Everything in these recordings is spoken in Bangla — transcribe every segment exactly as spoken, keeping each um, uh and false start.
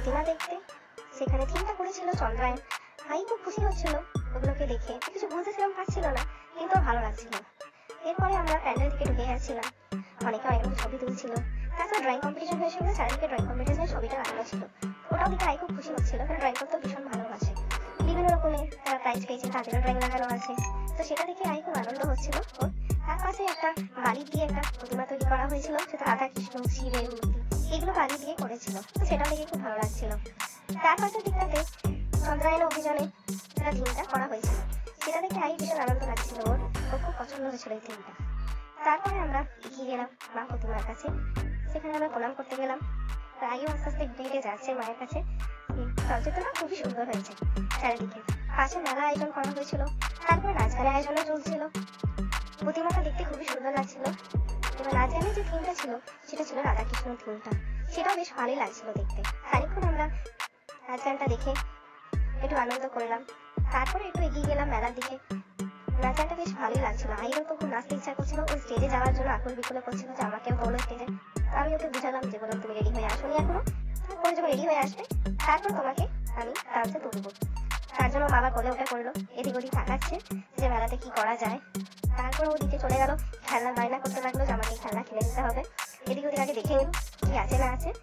প্রতিমা দেখতে। সেখানে থিমটা করেছিল চন্দ্রায়ন। আই খুব খুশি হচ্ছিল ওগুলোকে দেখে, কিছু বুঝতে সেরকম পারছিল না, কিন্তু ভালো লাগছিল। এরপরে আমরা প্যান্ডেল থেকে ঢুকে যাচ্ছিলাম, অনেকে অনেক ছবি তুলছিল। তাছাড়া ড্রয়িং কম্পিটিশন হয়েছিল, চারিদিকে ড্রয়িং কম্পিটিশনের ছবিটা লাগানো ছিল। ওটাও দেখে আই খুব খুশি হচ্ছিল, কারণ ড্রয়িং করতে ভীষণ ভালোবাসে। বিভিন্ন রকমের তারা প্রাইজ পেয়েছে, তাদেরও ড্রয়িং লাগানো আছে। তো সেটা দেখে আই খুব আনন্দ হচ্ছিল। তার পাশে একটা বালি দিয়ে একটা প্রতিমা তৈরি করা হয়েছিল, সেটা রাধা কৃষ্ণ শিবের মূর্তি, এগুলো বালি দিয়ে করেছিল। তো সেটা দেখে খুব ভালো লাগছিল। তার পাশের দিকটাতে চন্দ্রায়ন অভিযানে একটা থিমটা করা হয়েছিল, সেটা দেখে আই ভীষণ আনন্দ লাগছিল। ওর ওর খুব পছন্দ হয়েছিল এই থিমটা। তারপরে আমরা এগিয়ে গেলাম মা প্রতিমার কাছে। সেখানে আমরা প্রণাম করতে গেলাম। আইও আস্তে আস্তে হেঁটে হেঁটে যাচ্ছে মায়ের কাছে। চলচ্চিত্রটা খুবই সুন্দর হয়েছে চারিদিকে। পাশে মেলা আয়োজন করা হয়েছিল, তারপরে নাচ গানের আয়োজনও চলছিল। প্রতিমাটা দেখতে খুবই সুন্দর লাগছিল। এবার নাচ গানের যে থিমটা ছিল সেটা ছিল রাধাকৃষ্ণ থিমটা, সেটাও বেশ ভালোই লাগছিল দেখতে। খানিকক্ষণ আমরা নাচ গানটা দেখে একটু আনন্দ করলাম। তারপরে একটু এগিয়ে গেলাম মেলার দিকে। নাচ গানটা বেশ ভালোই লাগছিল। আইরও তো খুব নাচতে ইচ্ছা করছিল, ওই স্টেজে যাওয়ার জন্য আকুল বিকুল করছিল যে আমাকেও তোলো স্টেজে। আমি ওকে বুঝালাম যে বললাম তুমি রেডি হয়ে আসোনি এখনো, তারপরে যখন রেডি হয়ে আসবে তারপর তোমাকে আমি ডান্সে তুলবো। তার জন্য বাবা কোলে ওঠে করলো, এদিক ওদিক তাকাচ্ছে যে মেলাতে কি করা যায়। তারপরে ওদিকে চলে গেল, খেলনা বায়না করতে লাগলো যে আমাকে খেলনা কিনে দিতে হবে। এদিক ওদিক আগে দেখে নিল কি আছে না আছে।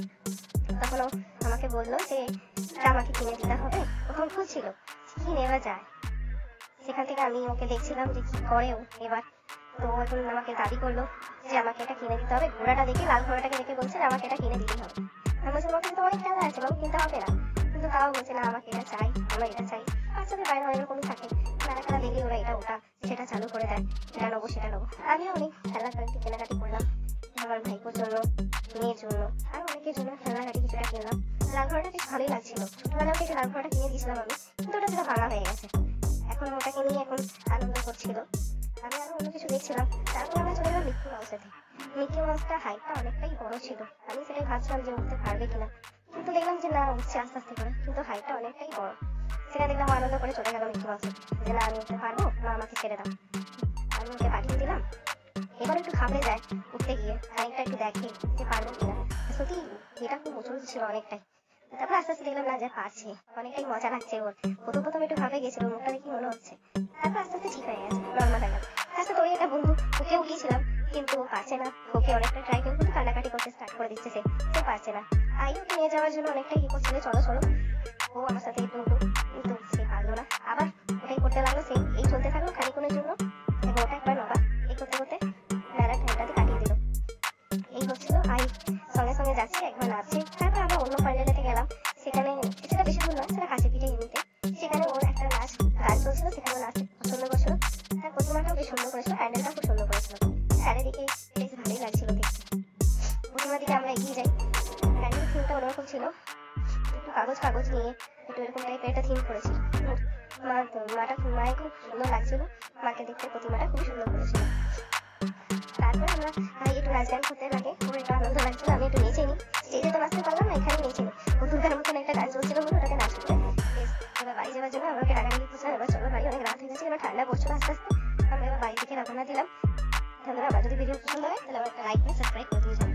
তখন ও আমাকে বললো যে আমাকে কিনে দিতে হবে। তখন খুঁজছিল কি নেওয়া যায়। সেখান থেকে আমি ওকে দেখছিলাম যে কি করে ও এবার। তো এখন আমাকে দাবি করলো যে আমাকে এটা কিনে দিতে হবে। ঘোড়াটা দেখে, লাল ঘোড়াটাকে দেখে বলছে যে আমাকে এটা কিনে দিতে হবে। আমি বলছি তোমার কাছে তো অনেক খেলা আছে, বাবু কিনতে হবে না। কিন্তু তাও বলছে না আমাকে এটা চাই, আমার এটা চাই। বাচ্চাদের বাইরে অনেক রকমই থাকে, মেলা খেলা দেখলে ওরা এটা ওটা সেটা চালু করে দেয়, এটা নেবো সেটা নেবো। আমিও অনেক খেলা কেনাকাটি করলাম, আমার ভাইপোর জন্য, মেয়ের জন্য, আর অনেকের জন্য খেলনাকাটি কিছুটা কিনলাম। লাল ঘোড়াটা বেশ ভালোই লাগছিল। ছোটবেলায় ওকে লাল ঘোড়াটা কিনে দিয়েছিলাম আমি, কিন্তু ওটা সেটা ভাঙা হয়ে গেছে। এখন ওটাকে নিয়ে এখন আনন্দ করছিল। আমি আরো অন্য কিছু দেখছিলাম। তারপর আমরা চলে গেলাম মিকি মাউসেতে। মিকি মাউসটা হাইটটা অনেকটাই বড় ছিল, আমি সেটাই ভাবছিলাম যে উঠতে পারবে কিনা, কিন্তু দেখলাম যে না উঠছে আস্তে আস্তে করে, কিন্তু হাইটটা অনেকটাই বড়। সেটা দেখলাম আনন্দ করে চলে গেলাম মিকি মাউসে, যে না আমি উঠতে পারবো, মা আমাকে ছেড়ে দাও। আমি ওকে পাঠিয়ে দিলাম। এবার একটু ঘাবড়ে যায় উঠতে গিয়ে, খানিকটা একটু দেখে যে পারবো কিনা। সত্যি এটা খুব উঁচু ছিল অনেকটাই। তারপর আস্তে আস্তে দেখলাম না যে পারছে, অনেকটাই মজা লাগছে ওর। প্রথম প্রথম একটু ঘাবড়ে গেছিল, মুখটা দেখি মনে হচ্ছে। তারপর আস্তে আস্তে ঠিক হয়ে গেছে, নর্মাল হয়ে গেল। আস্তে তো ওই একটা বন্ধু, ওকে উঠিয়েছিলাম কিন্তু ও পারছে না। ওকে অনেকটা ট্রাই করে কিন্তু কান্নাকাটি করতে স্টার্ট করে দিচ্ছে, সে সে পারছে না। আই ওকে নিয়ে যাওয়ার জন্য অনেকটাই ই করছিল, চলো চলো ও আমার সাথে একটু উঠো, কিন্তু সে পারলো না। আবার ওটাই করতে লাগলো, সেই এই চলতে থাকলো খানিক্ষণের জন্য। এবং ওটা একবার নবা এই করতে করতে মেলার টাইমটাতে কাটিয়ে দিল। এই হচ্ছিল আই সঙ্গে সঙ্গে যাচ্ছে, একবার নাচছে। তারপর আমরা অন্য প্যান্ডেলেতে গেলাম, সেখানে সেটা বেশি দূর নয়, সেটা কাছে পিঠে ইউনিটে। সেখানে ওর একটা নাচ গান চলছিল, সেখানে নাচতে পছন্দ করছিল। তার প্রতিমাটাও বেশ সুন্দর করেছিল, প্যান্ডেলটাও খুব সুন্দর করেছিল। চারিদিকে বেশ ভালোই লাগছিল দেখতে। প্রতিমার দিকে আমরা এগিয়ে যাই। প্যান্ডেলের থিমটা অন্যরকম ছিল, একটু কাগজ কাগজ নিয়ে একটু এরকম টাইপের একটা থিম করেছিল। মা মাটা মায়ের খুব সুন্দর লাগছিল, মাকে দেখতে প্রতিমাটা খুবই সুন্দর করেছিল। তারপর আমরা একটু নাচ গান করতে লাগে, ওর একটু আনন্দ লাগছিল। আমি একটু নেচে নিই, স্টেজে তো নাচতে পারলাম না, এখানে নেচে নিই। ও দুর্গার মতন একটা গান চলছিল বলে ওটাকে নাচ করে এবার বাড়ি যাওয়ার জন্য আমাকে টাকাটাকি করছিলাম। এবার চলো বাড়ি, অনেক রাত হয়ে গেছে, এবার ঠান্ডা পড়ছিল আস্তে আস্তে। আমরা এবার বাড়ি থেকে রওনা দিলাম। ধন্যবাদ। যদি ভিডিও পছন্দ হয় তাহলে আমার একটা লাইক করে সাবস্ক্রাইব করে দিয়ে যাবেন।